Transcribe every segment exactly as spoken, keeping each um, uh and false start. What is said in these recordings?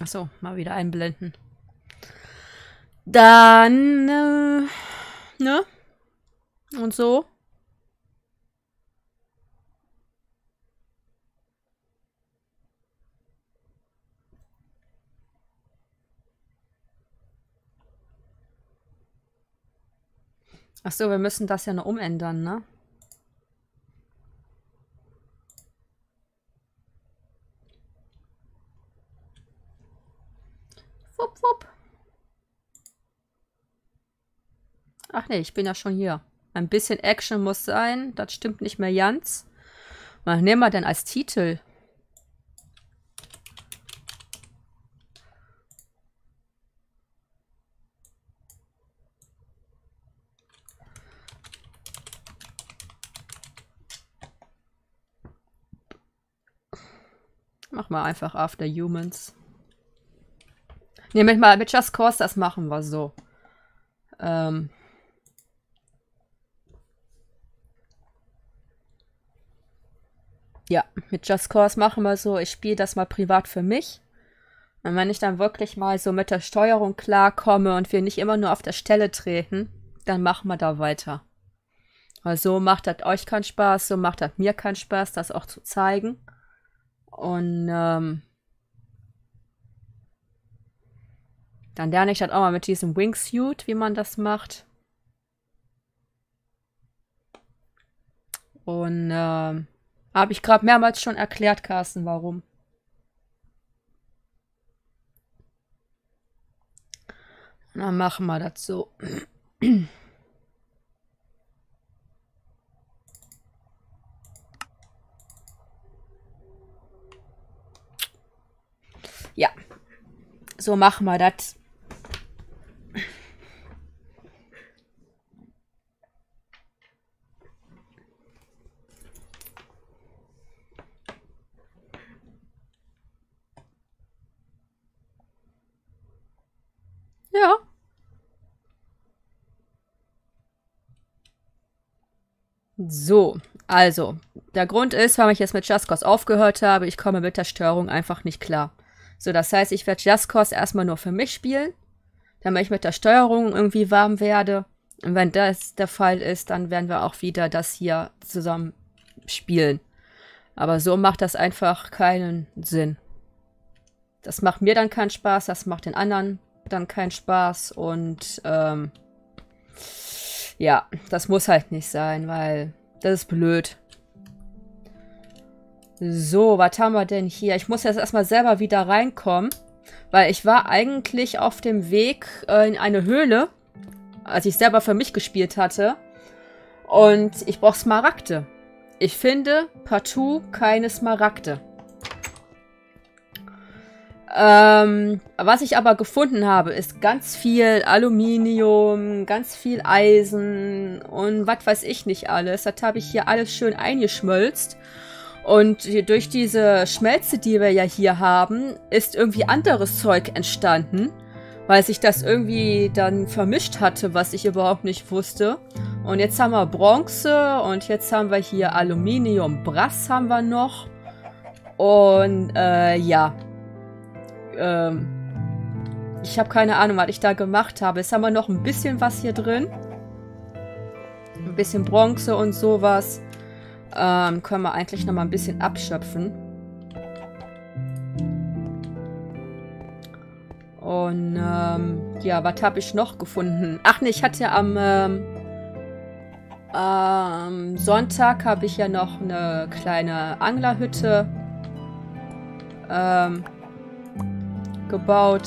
Achso, mal wieder einblenden. Dann, äh, ne? Und so. Achso, wir müssen das ja noch umändern, ne? Wupp, wupp. Ach nee, ich bin ja schon hier. Ein bisschen Action muss sein. Das stimmt nicht mehr ganz. Was nehmen wir denn als Titel? Mach mal einfach After Humans. Ne, mit, mal, mit Just Cause, das machen wir so. Ähm. Ja, mit Just Cause machen wir so. Ich spiele das mal privat für mich. Und wenn ich dann wirklich mal so mit der Steuerung klarkomme und wir nicht immer nur auf der Stelle treten, dann machen wir da weiter. Weil so macht das euch keinen Spaß, so macht das mir keinen Spaß, das auch zu zeigen. Und ähm, dann lerne ich das auch mal mit diesem Wingsuit, wie man das macht. Und ähm, habe ich gerade mehrmals schon erklärt, Carsten, warum. Und dann machen wir das so. Ja, so machen wir das. Ja. So, also, der Grund ist, warum ich jetzt mit Just Cause aufgehört habe, ich komme mit der Steuerung einfach nicht klar. So, das heißt, ich werde Just Cause erstmal nur für mich spielen, damit ich mit der Steuerung irgendwie warm werde. Und wenn das der Fall ist, dann werden wir auch wieder das hier zusammen spielen. Aber so macht das einfach keinen Sinn. Das macht mir dann keinen Spaß, das macht den anderen dann keinen Spaß und ähm, ja, das muss halt nicht sein, weil das ist blöd. So, was haben wir denn hier? Ich muss jetzt erstmal selber wieder reinkommen, weil ich war eigentlich auf dem Weg äh, in eine Höhle, als ich selber für mich gespielt hatte. Und ich brauche Smaragde. Ich finde partout keine Smaragde. Ähm, was ich aber gefunden habe, ist ganz viel Aluminium, ganz viel Eisen und was weiß ich nicht alles. Das habe ich hier alles schön eingeschmolzt. Und durch diese Schmelze, die wir ja hier haben, ist irgendwie anderes Zeug entstanden, weil sich das irgendwie dann vermischt hatte, was ich überhaupt nicht wusste. Und jetzt haben wir Bronze und jetzt haben wir hier Aluminium, Brass haben wir noch. Und äh, ja, ähm, ich habe keine Ahnung, was ich da gemacht habe. Jetzt haben wir noch ein bisschen was hier drin. Ein bisschen Bronze und sowas. Ähm, können wir eigentlich noch mal ein bisschen abschöpfen. Und ähm, ja, was habe ich noch gefunden? Ach ne, ich hatte ja am ähm, ähm, Sonntag habe ich ja noch eine kleine Anglerhütte ähm, gebaut.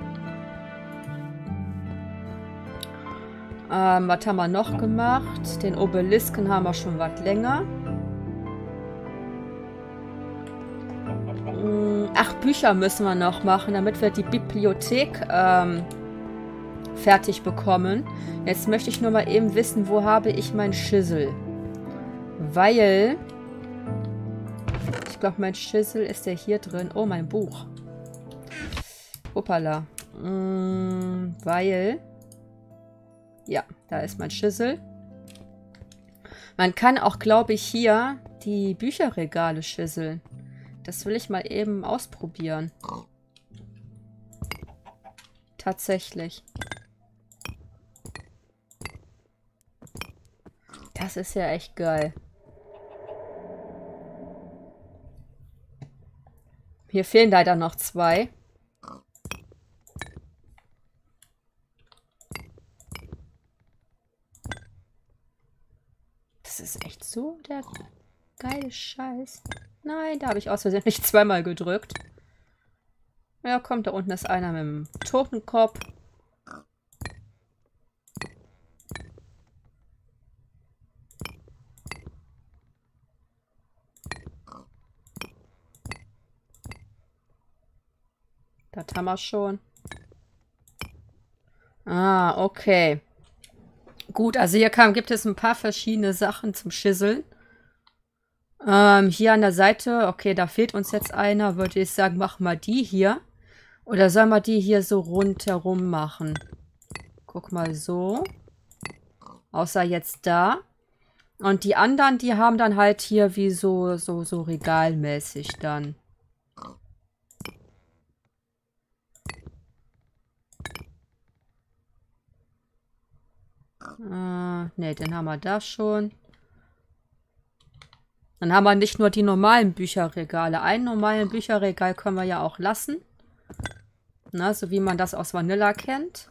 Ähm, was haben wir noch gemacht? Den Obelisken haben wir schon was länger. Ach, Bücher müssen wir noch machen, damit wir die Bibliothek ähm, fertig bekommen. Jetzt möchte ich nur mal eben wissen, wo habe ich mein Schissel? Weil ich glaube, mein Schissel ist ja hier drin. Oh, mein Buch. Hoppala. Mm, weil ja, da ist mein Schissel. Man kann auch, glaube ich, hier die Bücherregale schisseln. Das will ich mal eben ausprobieren. Tatsächlich. Das ist ja echt geil. Hier fehlen leider noch zwei. Das ist echt so der geile Scheiß. Nein, da habe ich aus Versehen nicht zweimal gedrückt. Ja, kommt, da unten ist einer mit dem Totenkopf. Das haben wir schon. Ah, okay. Gut, also hier kam, gibt es ein paar verschiedene Sachen zum Schüsseln. Ähm, hier an der Seite, okay, da fehlt uns jetzt einer. Würde ich sagen, mach mal die hier. Oder sollen wir die hier so rundherum machen? Guck mal so. Außer jetzt da. Und die anderen, die haben dann halt hier wie so, so, so regalmäßig dann. Äh, ne, den haben wir da schon. Dann haben wir nicht nur die normalen Bücherregale. Einen normalen Bücherregal können wir ja auch lassen. Na, so wie man das aus Vanilla kennt.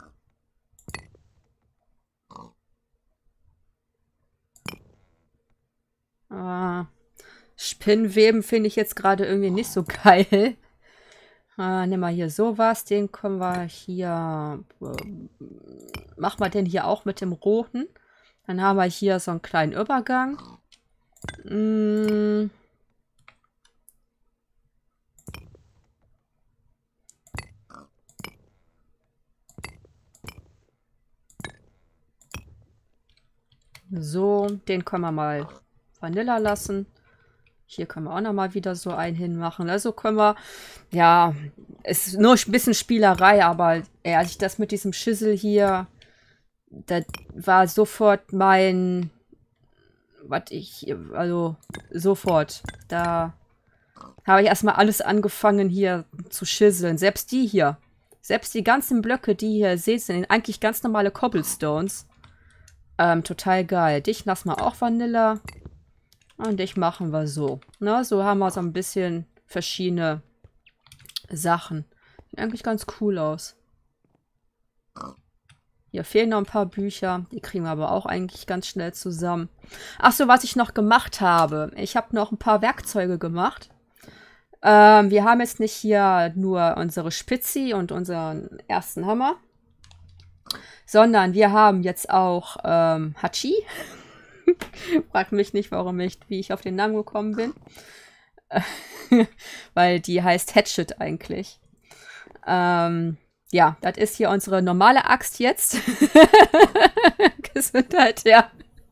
Äh, Spinnweben finde ich jetzt gerade irgendwie nicht so geil. Äh, nehmen wir hier sowas. Den können wir hier... Äh, machen wir den hier auch mit dem roten. Dann haben wir hier so einen kleinen Übergang. Mm. So, den können wir mal Vanilla lassen. Hier können wir auch noch mal wieder so einen hinmachen. Also können wir, ja, es ist nur ein bisschen Spielerei, aber ja, als ich das mit diesem Schüssel hier, das war sofort mein, was ich, also sofort, da habe ich erstmal alles angefangen hier zu schüsseln. Selbst die hier, selbst die ganzen Blöcke, die ihr seht, sind eigentlich ganz normale Cobblestones. Ähm, total geil. Dich lassen wir auch Vanilla. Und dich machen wir so. Na, so haben wir so ein bisschen verschiedene Sachen. Sieht eigentlich ganz cool aus. Hier fehlen noch ein paar Bücher. Die kriegen wir aber auch eigentlich ganz schnell zusammen. Ach so, was ich noch gemacht habe. Ich habe noch ein paar Werkzeuge gemacht. Ähm, wir haben jetzt nicht hier nur unsere Spitzi und unseren ersten Hammer. Sondern wir haben jetzt auch ähm, Hachi. Frag mich nicht, warum ich, wie ich auf den Namen gekommen bin. Weil die heißt Hatchet eigentlich. Ähm, ja, das ist hier unsere normale Axt jetzt. Gesundheit, ja.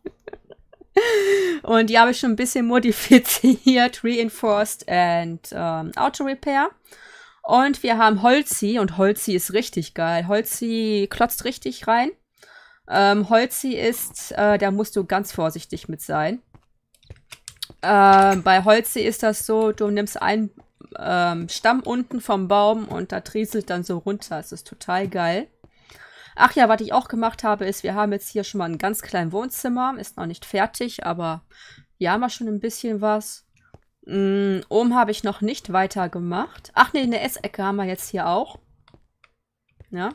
Und die habe ich schon ein bisschen modifiziert, reinforced and ähm, Auto Repair. Und wir haben Holzi und Holzi ist richtig geil. Holzi klotzt richtig rein. Ähm, Holzi ist, äh, da musst du ganz vorsichtig mit sein. Äh, bei Holzi ist das so, du nimmst einen ähm, Stamm unten vom Baum und da trieselt dann so runter. Das ist total geil. Ach ja, was ich auch gemacht habe, ist, wir haben jetzt hier schon mal ein ganz kleines Wohnzimmer. Ist noch nicht fertig, aber hier haben wir schon ein bisschen was. Mm, oben habe ich noch nicht weitergemacht. Ach nee, eine Essecke haben wir jetzt hier auch. Ja.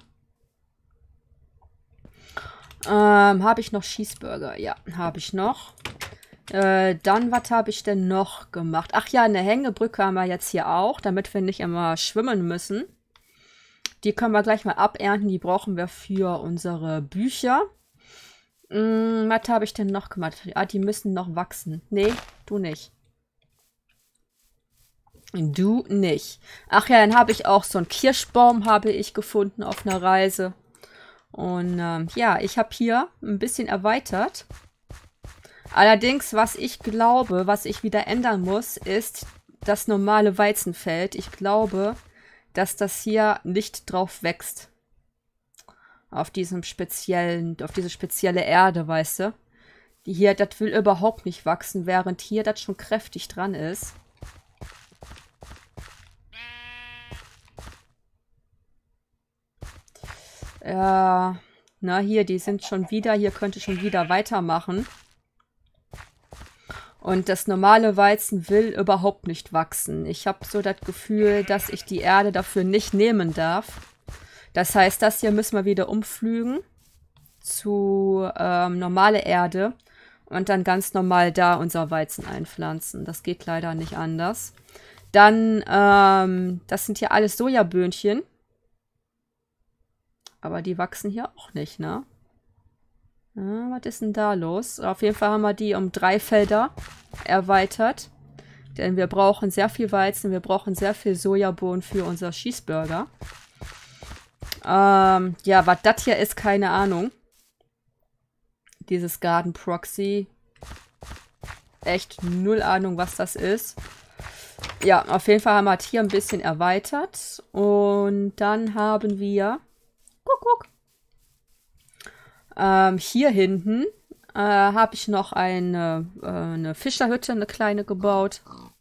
Ähm, habe ich noch Cheeseburger? Ja, habe ich noch. Äh, dann, was habe ich denn noch gemacht? Ach ja, eine Hängebrücke haben wir jetzt hier auch, damit wir nicht immer schwimmen müssen. Die können wir gleich mal abernten. Die brauchen wir für unsere Bücher. Hm, was habe ich denn noch gemacht? Ah, die müssen noch wachsen. Nee, du nicht. Du nicht. Ach ja, dann habe ich auch so einen Kirschbaum habe ich gefunden auf einer Reise. Und ähm, ja, ich habe hier ein bisschen erweitert. Allerdings, was ich glaube, was ich wieder ändern muss, ist das normale Weizenfeld. Ich glaube, dass das hier nicht drauf wächst. Auf diesem speziellen, auf diese spezielle Erde, weißt du. Die hier, das will überhaupt nicht wachsen, während hier das schon kräftig dran ist. Ja, na hier, die sind schon wieder, hier könnte schon wieder weitermachen. Und das normale Weizen will überhaupt nicht wachsen. Ich habe so das Gefühl, dass ich die Erde dafür nicht nehmen darf. Das heißt, das hier müssen wir wieder umflügen zu ähm, normale Erde und dann ganz normal da unser Weizen einpflanzen. Das geht leider nicht anders. Dann, ähm, das sind hier alles Sojaböhnchen. Aber die wachsen hier auch nicht, ne? Ja, was ist denn da los? Auf jeden Fall haben wir die um drei Felder erweitert. Denn wir brauchen sehr viel Weizen, wir brauchen sehr viel Sojabohnen für unser Cheeseburger. Ähm, ja, was das hier ist, keine Ahnung. Dieses Garden Proxy. Echt null Ahnung, was das ist. Ja, auf jeden Fall haben wir hier ein bisschen erweitert. Und dann haben wir... Guck, guck. Ähm, hier hinten äh, habe ich noch eine, äh, eine Fischerhütte, eine kleine gebaut.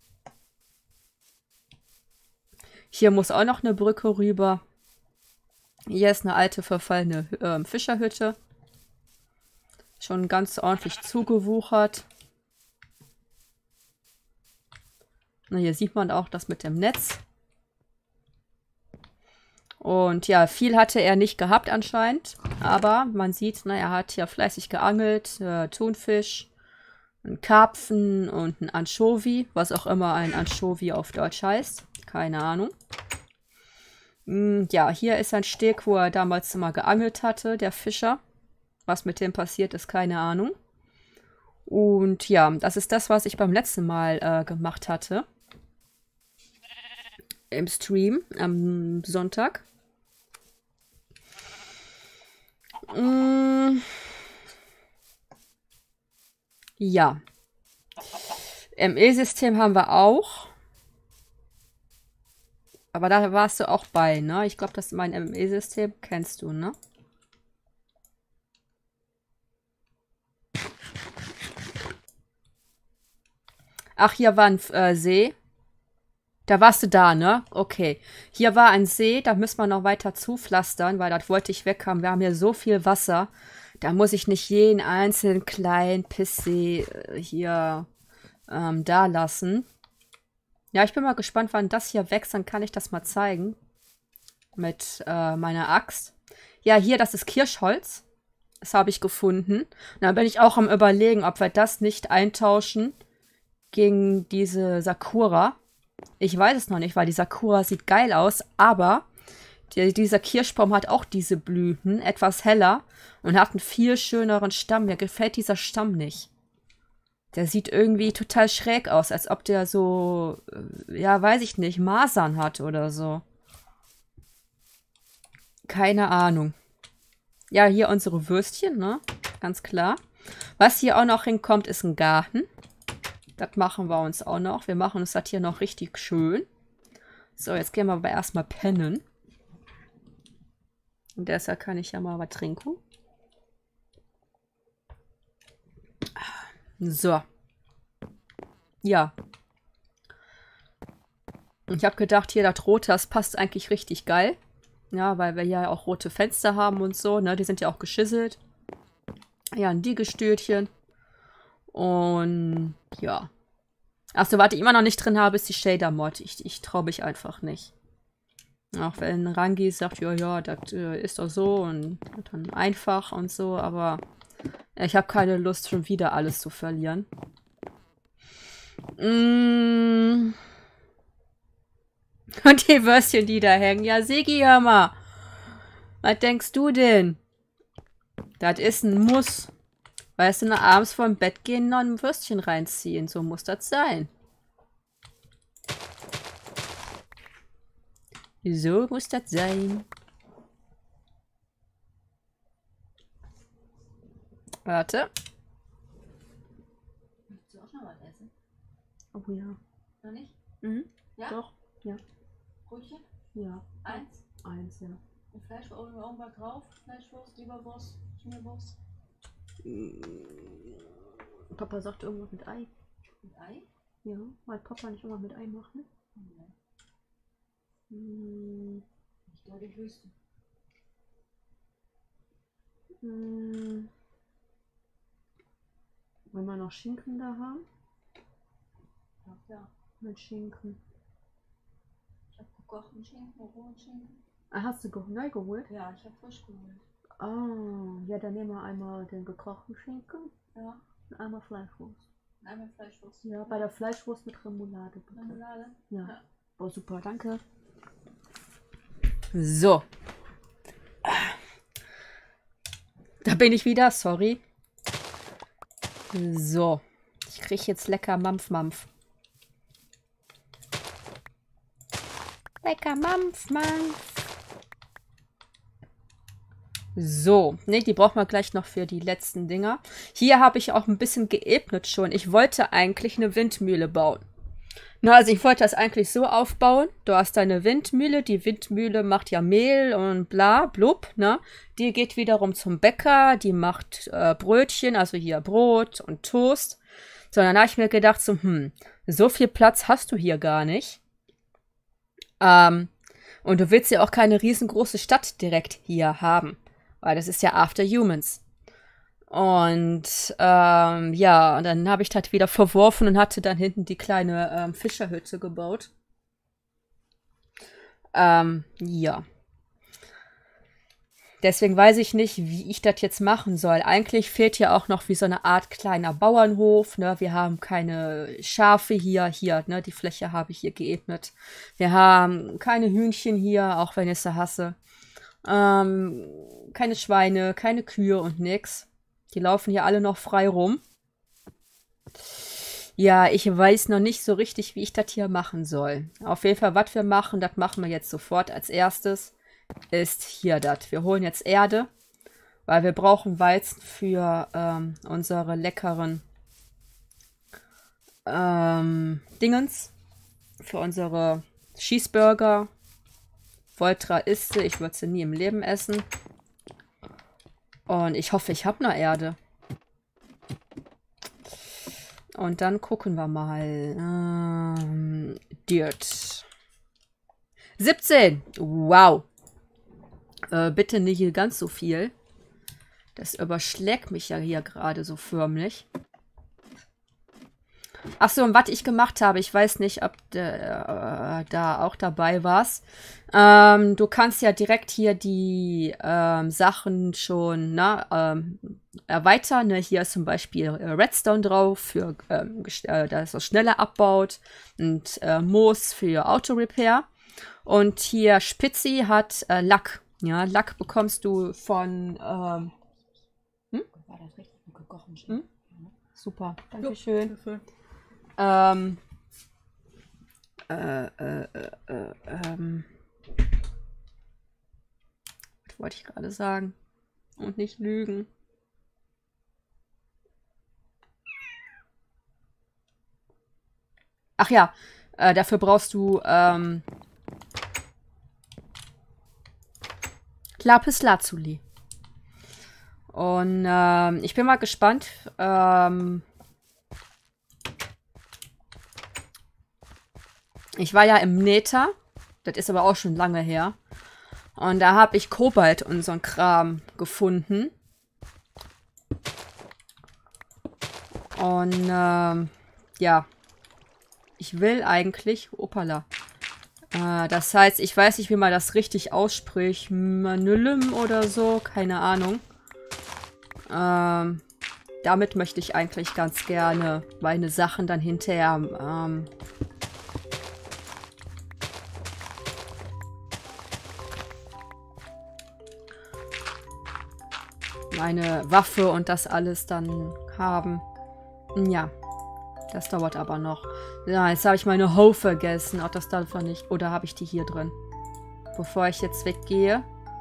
Hier muss auch noch eine Brücke rüber. Hier ist eine alte, verfallene äh, Fischerhütte. Schon ganz ordentlich zugewuchert. Na, hier sieht man auch das mit dem Netz. Und ja, viel hatte er nicht gehabt anscheinend. Aber man sieht, na, er hat hier fleißig geangelt. Äh, Thunfisch, einen Karpfen und ein Anchovy. Was auch immer ein Anchovy auf Deutsch heißt. Keine Ahnung. Mm, ja, hier ist ein Steg, wo er damals mal geangelt hatte, der Fischer. Was mit dem passiert ist, keine Ahnung. Und ja, das ist das, was ich beim letzten Mal äh, gemacht hatte. Im Stream am Sonntag. Mm. Ja. M E-System haben wir auch. Aber da warst du auch bei, ne? Ich glaube, das ist mein M E-System. Kennst du, ne? Ach, hier war ein äh, See. Da warst du da, ne? Okay. Hier war ein See, da müssen wir noch weiter zupflastern, weil das wollte ich weg haben. Wir haben hier so viel Wasser. Da muss ich nicht jeden einzelnen kleinen Pisssee äh, hier ähm, da lassen. Ja, ich bin mal gespannt, wann das hier wächst. Dann kann ich das mal zeigen. Mit äh, meiner Axt. Ja, hier, das ist Kirschholz. Das habe ich gefunden. Und dann bin ich auch am Überlegen, ob wir das nicht eintauschen gegen diese Sakura. Ich weiß es noch nicht, weil die Sakura sieht geil aus, aber die, dieser Kirschbaum hat auch diese Blüten, etwas heller und hat einen viel schöneren Stamm. Mir gefällt dieser Stamm nicht. Der sieht irgendwie total schräg aus, als ob der so, ja, weiß ich nicht, Masern hat oder so. Keine Ahnung. Ja, hier unsere Würstchen, ne? Ganz klar. Was hier auch noch hinkommt, ist ein Garten. Das machen wir uns auch noch. Wir machen uns das hier noch richtig schön. So, jetzt gehen wir aber erstmal pennen. Und deshalb kann ich ja mal was trinken. So. Ja. Ich habe gedacht, hier das Rote, das passt eigentlich richtig geil. Ja, weil wir ja auch rote Fenster haben und so, ne? Die sind ja auch geschisselt. Ja, ein Liegestühlchen. Und ja. Achso, warte, ich immer noch nicht drin habe, ist die Shader-Mod. Ich, ich traue mich einfach nicht. Auch wenn Rangi sagt, ja, ja, das äh, ist doch so und dann einfach und so, aber ich habe keine Lust, schon wieder alles zu verlieren. Mm. Und die Würstchen, die da hängen. Ja, Sigi, hör mal. Was denkst du denn? Das ist ein Muss. Weißt du, nach abends vorm Bett gehen, noch ein Würstchen reinziehen. So muss das sein. So muss das sein. Warte. Möchtest du auch noch was essen? Oh ja. Noch nicht? Mhm. Ja? Doch. Ja. Brötchen? Ja. Eins? Eins, ja. Und Fleisch oder irgendwas drauf? Fleischwurst, Leberwurst, Schmierwurst? Papa sagt irgendwas mit Ei. Mit Ei? Ja, weil Papa nicht irgendwas mit Ei macht, ne? Nee. Hm. Ich glaube, ich wüsste. Hm. Wollen wir noch Schinken da haben? Ja, ja. Mit Schinken. Ich habe gekochten Schinken, rohen Schinken. Ah, hast du ge- neu geholt? Ja, ich habe frisch geholt. Oh, ja, dann nehmen wir einmal den gekochten Schinken Ja, und einmal Fleischwurst. einmal Fleischwurst. Ja, bei der Fleischwurst mit Remoulade, bitte. Remoulade. Ja. Ja. Oh, super, danke. So. Da bin ich wieder, sorry. So. Ich kriege jetzt lecker Mampf, Mampf. Lecker Mampf, Mampf. So. Ne, die brauchen wir gleich noch für die letzten Dinger. Hier habe ich auch ein bisschen geebnet schon. Ich wollte eigentlich eine Windmühle bauen. Na, also ich wollte das eigentlich so aufbauen. Du hast deine Windmühle. Die Windmühle macht ja Mehl und bla, blub, ne? Die geht wiederum zum Bäcker. Die macht äh, Brötchen, also hier Brot und Toast. So, dann habe ich mir gedacht, so, hm, so viel Platz hast du hier gar nicht. Ähm, und du willst ja auch keine riesengroße Stadt direkt hier haben. Weil das ist ja After Humans. Und ähm, ja, und dann habe ich das wieder verworfen und hatte dann hinten die kleine ähm, Fischerhütte gebaut. Ähm, ja. Deswegen weiß ich nicht, wie ich das jetzt machen soll. Eigentlich fehlt hier auch noch wie so eine Art kleiner Bauernhof. Ne? Wir haben keine Schafe hier. Hier, ne? Die Fläche habe ich hier geebnet. Wir haben keine Hühnchen hier, auch wenn ich sie hasse. Ähm, keine Schweine, keine Kühe und nix. Die laufen hier alle noch frei rum. Ja, ich weiß noch nicht so richtig, wie ich das hier machen soll. Auf jeden Fall, was wir machen, das machen wir jetzt sofort als erstes, ist hier das. Wir holen jetzt Erde, weil wir brauchen Weizen für ähm, unsere leckeren ähm, Dingens. Für unsere Cheeseburger. Voltra isst sie, ich würde sie nie im Leben essen. Und ich hoffe, ich habe noch Erde. Und dann gucken wir mal. Ähm, Dirt. siebzehn. Wow. Äh, bitte nicht ganz so viel. Das überschlägt mich ja hier gerade so förmlich. Achso, und was ich gemacht habe, ich weiß nicht, ob du äh, da auch dabei warst. Ähm, du kannst ja direkt hier die ähm, Sachen schon ne, ähm, erweitern. Ne? Hier ist zum Beispiel äh, Redstone drauf, für, ähm, äh, dass es schneller abbaut. Und äh, Moos für Auto-Repair. Und hier Spitzi hat äh, Lack. Ja, Lack bekommst du von... Ähm, hm? War das richtig mit gekochten Hm? Schinken? Super, dankeschön. Ja. Ähm, äh, äh, äh, äh, ähm, was wollte ich gerade sagen? Und nicht lügen. Ach ja, äh, dafür brauchst du ähm, Lapis Lazuli. Und ähm, ich bin mal gespannt. Ähm, ich war ja im Nether. Das ist aber auch schon lange her. Und da habe ich Kobalt und so ein Kram gefunden. Und ähm, ja. Ich will eigentlich... Opala. Äh, das heißt, ich weiß nicht, wie man das richtig ausspricht. Manylum oder so. Keine Ahnung. Ähm, damit möchte ich eigentlich ganz gerne meine Sachen dann hinterher... Ähm, meine Waffe und das alles dann haben. Ja, das dauert aber noch. Ja, jetzt habe ich meine Hoe vergessen. Auch das davon nicht. Oder habe ich die hier drin? Bevor ich jetzt weggehe.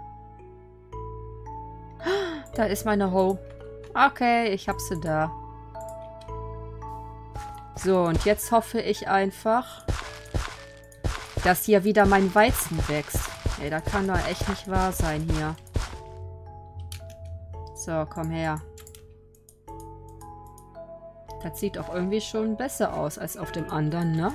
Da ist meine Hoe. Okay, ich habe sie da. So, und jetzt hoffe ich einfach, dass hier wieder mein Weizen wächst. Ey, das kann doch echt nicht wahr sein hier. So, komm her. Das sieht auch irgendwie schon besser aus als auf dem anderen, ne?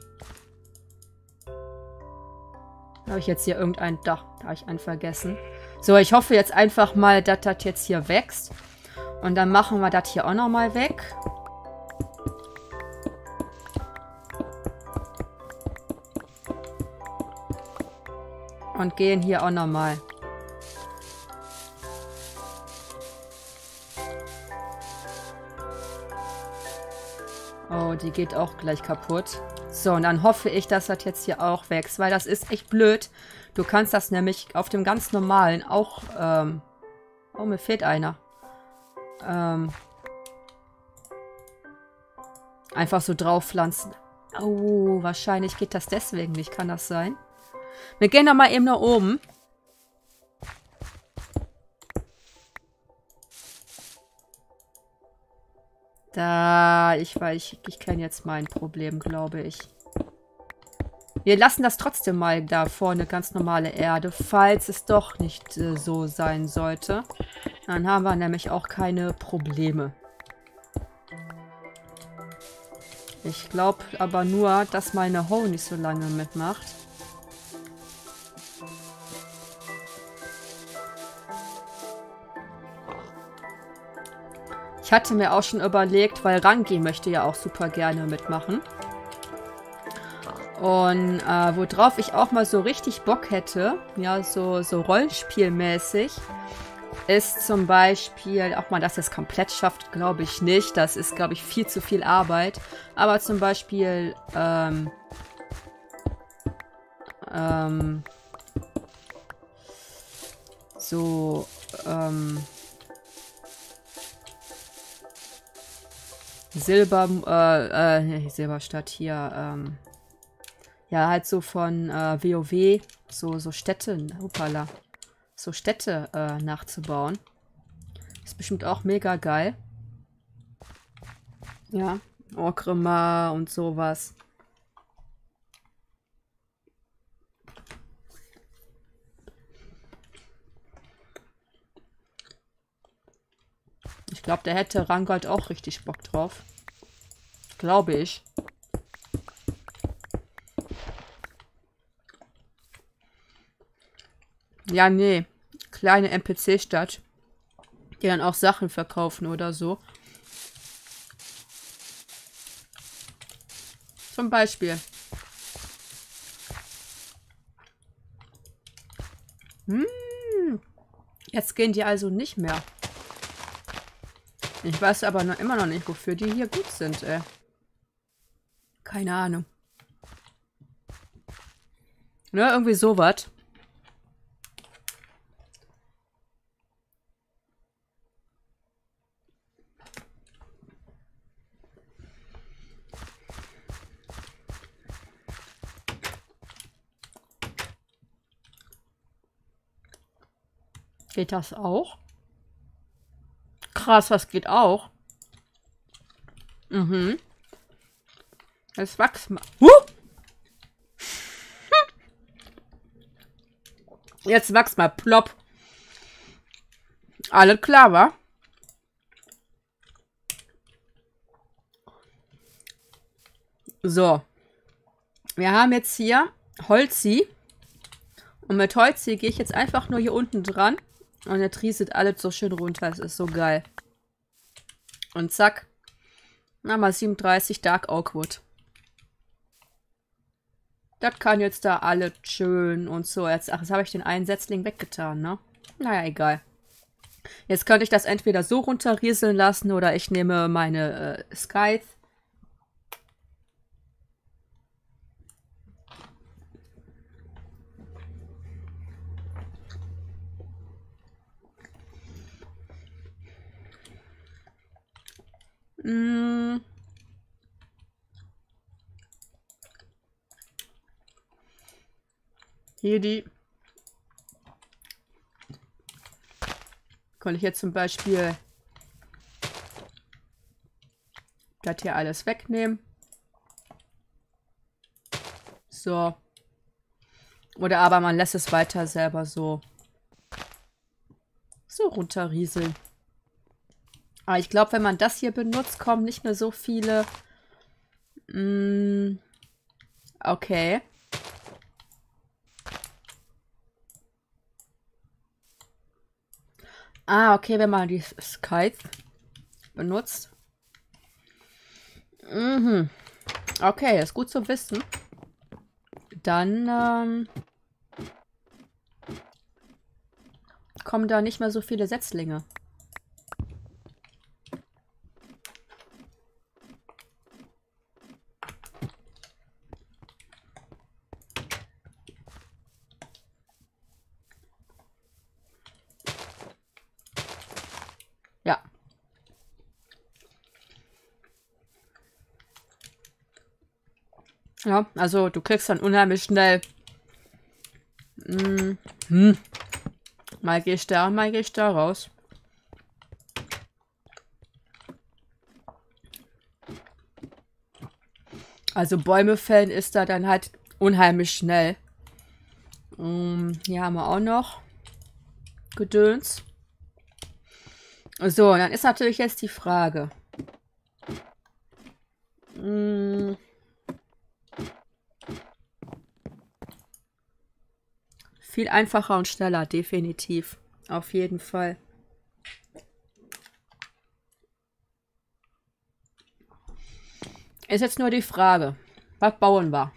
Habe ich jetzt hier irgendein... Doch, da habe ich einen vergessen. So, ich hoffe jetzt einfach mal, dass das jetzt hier wächst. Und dann machen wir das hier auch nochmal weg. Und gehen hier auch nochmal. Oh, die geht auch gleich kaputt. So, und dann hoffe ich, dass das jetzt hier auch wächst, weil das ist echt blöd. Du kannst das nämlich auf dem ganz normalen auch, ähm... Oh, mir fehlt einer. Ähm... Einfach so drauf pflanzen. Oh, wahrscheinlich geht das deswegen nicht. Kann das sein? Wir gehen dann mal eben nach oben. Da, ich weiß, ich, ich kenne jetzt mein Problem, glaube ich. Wir lassen das trotzdem mal da vorne, ganz normale Erde, falls es doch nicht äh, so sein sollte. Dann haben wir nämlich auch keine Probleme. Ich glaube aber nur, dass meine Hoe nicht so lange mitmacht. Ich hatte mir auch schon überlegt, weil Rangi möchte ja auch super gerne mitmachen. Und äh, worauf ich auch mal so richtig Bock hätte, ja, so, so rollenspielmäßig, ist zum Beispiel, auch mal, dass das komplett schafft, glaube ich nicht. Das ist, glaube ich, viel zu viel Arbeit. Aber zum Beispiel, ähm, ähm, so, ähm, Silber, äh, äh, Silberstadt hier, ähm, ja, halt so von äh, WoW, so, so Städte, hoppala, so Städte äh, nachzubauen. Ist bestimmt auch mega geil. Ja, Orgrimmar und sowas. Ich glaube, da hätte Rangold auch richtig Bock drauf. Glaube ich. Ja, nee. Kleine N P C-Stadt. Die dann auch Sachen verkaufen oder so. Zum Beispiel. Hm. Jetzt gehen die also nicht mehr. Ich weiß aber noch immer noch nicht, wofür die hier gut sind, ey. Keine Ahnung. Ne, irgendwie sowas. Geht das auch? Krass, das geht auch. Mhm. Jetzt wachs mal. Huh! Jetzt wachs mal. Plopp. Alles klar, wa? So. Wir haben jetzt hier Holzi. Und mit Holzi gehe ich jetzt einfach nur hier unten dran. Und jetzt rieselt alles so schön runter. Das ist so geil. Und zack. Na mal siebenunddreißig Dark Oakwood. Das kann jetzt da alles schön und so. Jetzt, ach, jetzt habe ich den einen Setzling weggetan, ne? Naja, egal. Jetzt könnte ich das entweder so runterrieseln lassen oder ich nehme meine äh, Scythe. Mm. Hier die. Kann ich jetzt zum Beispiel das hier alles wegnehmen. So. Oder aber man lässt es weiter selber so so runterrieseln. Aber ich glaube, wenn man das hier benutzt, kommen nicht mehr so viele. Mm, okay. Ah, okay, wenn man die Scythe benutzt. Mhm. Okay, ist gut zu wissen. Dann ähm, kommen da nicht mehr so viele Setzlinge. Ja. Ja, also du kriegst dann unheimlich schnell. Mm, hm. Mal gehe ich da, mal gehe ich da raus. Also Bäume fällen ist da dann halt unheimlich schnell. Mm, hier haben wir auch noch Gedöns. So, dann ist natürlich jetzt die Frage. Mm, viel einfacher und schneller, definitiv. Auf jeden Fall. Ist jetzt nur die Frage, was bauen wir?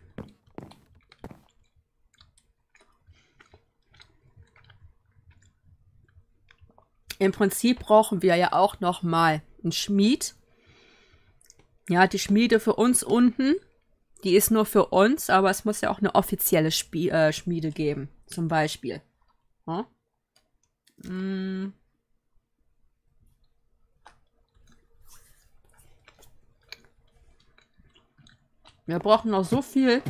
Im Prinzip brauchen wir ja auch noch mal einen Schmied. Ja, die Schmiede für uns unten, die ist nur für uns, aber es muss ja auch eine offizielle Spie äh, Schmiede geben, zum Beispiel. Ja? Mm. Wir brauchen noch so viel,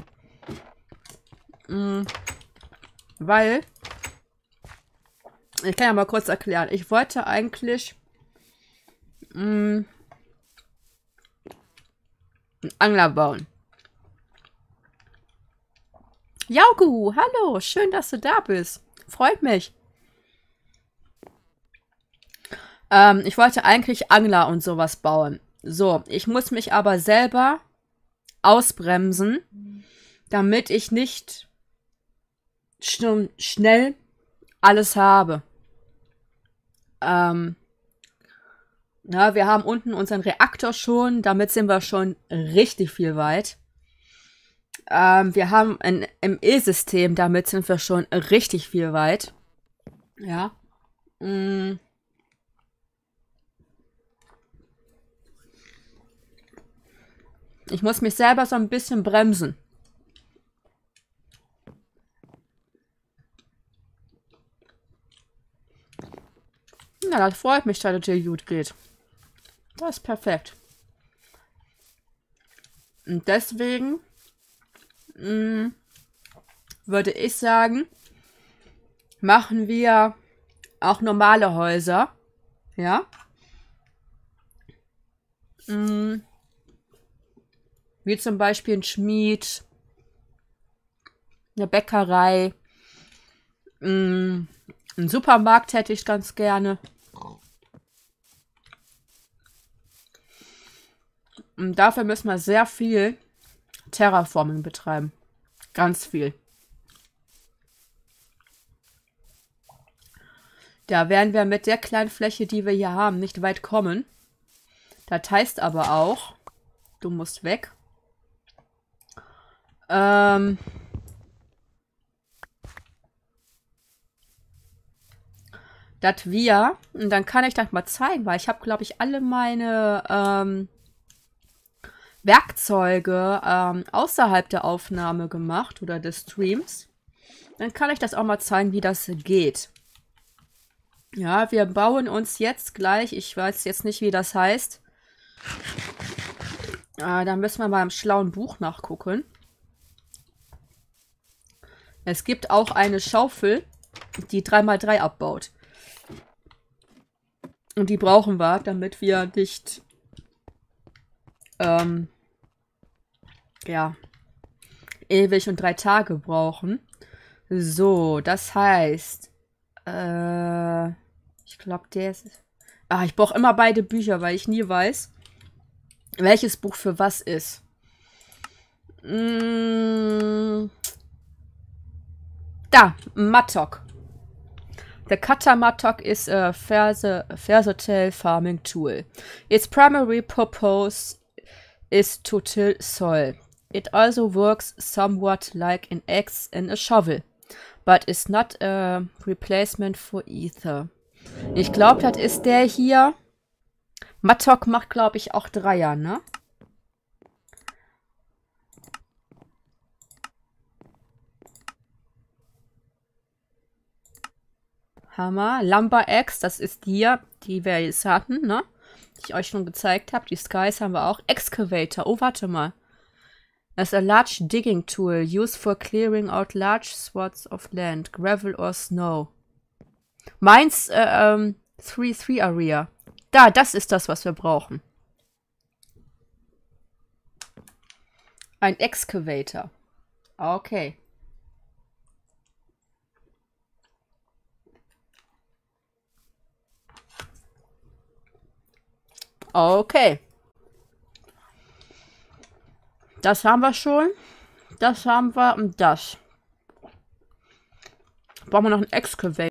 mm, weil, ich kann ja mal kurz erklären, ich wollte eigentlich mm, einen Angler bauen. Jauku, hallo, schön, dass du da bist. Freut mich. Ähm, ich wollte eigentlich Angler und sowas bauen. So, ich muss mich aber selber ausbremsen, damit ich nicht schon schnell alles habe. Ähm, na, wir haben unten unseren Reaktor schon, damit sind wir schon richtig viel weit. Ähm, wir haben ein M E-System, damit sind wir schon richtig viel weit. Ja. Mm. Ich muss mich selber so ein bisschen bremsen. Ja, das freut mich, dass es dir gut geht. Das ist perfekt. Und deswegen mh, würde ich sagen, machen wir auch normale Häuser. Ja. Mh, wie zum Beispiel ein Schmied, eine Bäckerei, mh, einen Supermarkt hätte ich ganz gerne. Und dafür müssen wir sehr viel Terraforming betreiben. Ganz viel. Da werden wir mit der kleinen Fläche, die wir hier haben, nicht weit kommen. Das heißt aber auch, du musst weg. Ähm, dass wir, und dann kann ich das mal zeigen, weil ich habe, glaube ich, alle meine ähm, Werkzeuge ähm, außerhalb der Aufnahme gemacht oder des Streams. Dann kann ich das auch mal zeigen, wie das geht. Ja, wir bauen uns jetzt gleich, ich weiß jetzt nicht, wie das heißt. Äh, da müssen wir mal im schlauen Buch nachgucken. Es gibt auch eine Schaufel, die drei mal drei abbaut. Und die brauchen wir, damit wir nicht ähm, ja, ewig und drei Tage brauchen. So, das heißt, äh, ich glaube, der ist... Ah, ich brauche immer beide Bücher, weil ich nie weiß, welches Buch für was ist. Mm, da, Mattock. The cutter mattock is a versa versatile farming tool. Its primary purpose is to till soil. It also works somewhat like an axe and a shovel, but is not a replacement for either. Ich glaube, das ist der hier. Mattock macht, glaube ich, auch Dreier, ne? Hammer. Lumber Axe, das ist die hier, die wir jetzt hatten, ne? Die ich euch schon gezeigt habe. Die Skies haben wir auch. Excavator. Oh, warte mal. Das ist a large digging tool used for clearing out large swaths of land, gravel or snow. Meins, äh, ähm, drei drei Area. Da, das ist das, was wir brauchen. Ein Excavator. Okay. Okay. Das haben wir schon. Das haben wir und das. Brauchen wir noch einen Excavator.